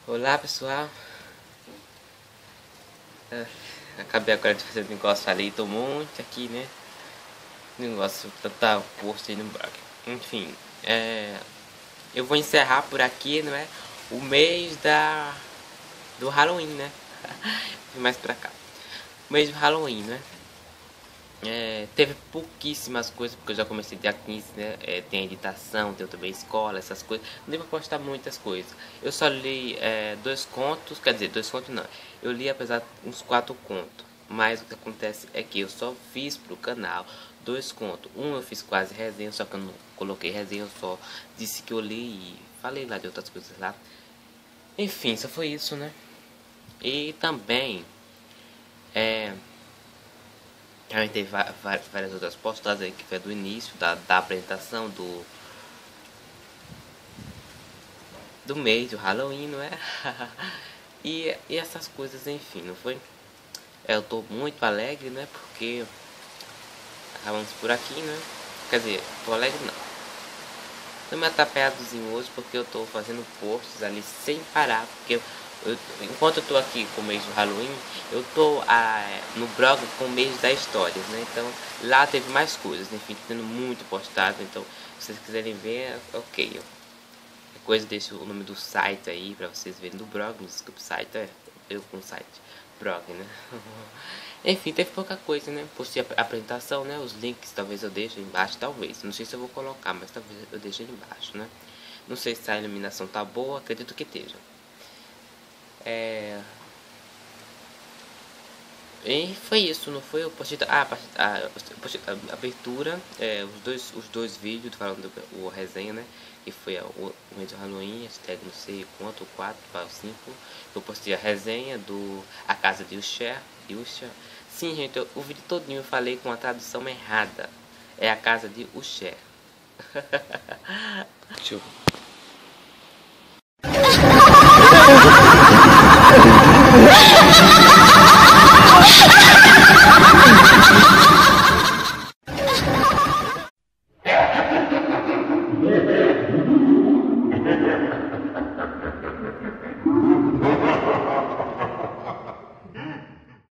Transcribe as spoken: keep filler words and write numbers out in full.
Olá pessoal, é, acabei agora de fazer um negócio, falei, tô muito aqui, né? Negócio total post aí no blog. Enfim, é, eu vou encerrar por aqui, não é? O mês da do Halloween, né? Mais pra cá, o mês do Halloween, né? É, teve pouquíssimas coisas, porque eu já comecei dia quinze, né? É, tem editação, tem também escola, essas coisas. Não deu pra postar muitas coisas. Eu só li é, dois contos, quer dizer, dois contos não. Eu li apesar uns quatro contos. Mas o que acontece é que eu só fiz pro canal dois contos. Um eu fiz quase resenha, só que eu não coloquei resenha, eu só disse que eu li e falei lá de outras coisas lá. Enfim, só foi isso, né? E também, é... também teve várias outras postagens aí que foi do início da, da apresentação do do mês do Halloween, não é? e, e essas coisas, enfim, não foi? Eu tô muito alegre, né? Porque acabamos por aqui, né? Quer dizer, tô alegre não. Tô meio atrapalhadozinho hoje porque eu tô fazendo posts ali sem parar, porque eu Eu, enquanto eu tô aqui com o mês do Halloween, eu tô ah, no blog com o mês das histórias, né? Então lá teve mais coisas, né? Enfim, tendo muito postado. Então, se vocês quiserem ver, ok. Qualquer coisa, deixa o nome do site aí pra vocês verem do blog. Não desculpa, o site é eu com o site blog, né? Enfim, teve pouca coisa, né? Postei a apresentação, né? Os links talvez eu deixe embaixo, talvez. Não sei se eu vou colocar, mas talvez eu deixe ali embaixo, né? Não sei se a iluminação tá boa, acredito que esteja. É... E foi isso, não foi? Eu postei a, a, a, a abertura, é, os, dois, os dois vídeos falando do o resenha, né? Que foi a, o, o mês do Halloween, hashtag não sei quanto, quatro para cinco. Eu postei a resenha do A Casa de Usher. Usher. Sim, gente, eu, o vídeo todinho eu falei com a tradução errada. É A Casa de Usher. Deixa eu... Ha ha ha ha!